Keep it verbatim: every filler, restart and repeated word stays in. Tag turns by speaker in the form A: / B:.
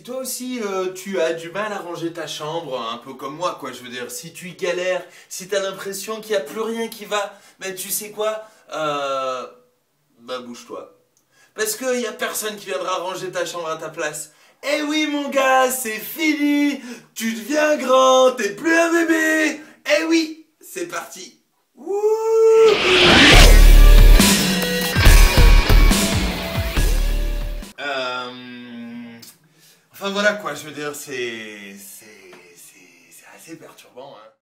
A: toi aussi euh, tu as du mal à ranger ta chambre, un peu comme moi quoi, je veux dire, si tu y galères, si t'as l'impression qu'il n'y a plus rien qui va, ben tu sais quoi, euh, bah bouge-toi. Parce qu'il n'y a personne qui viendra ranger ta chambre à ta place. Eh oui mon gars, c'est fini, tu deviens grand, t'es plus un bébé. Eh oui, c'est parti. Wouh. Euh... Enfin voilà quoi, je veux dire, c'est c'est c'est assez perturbant hein.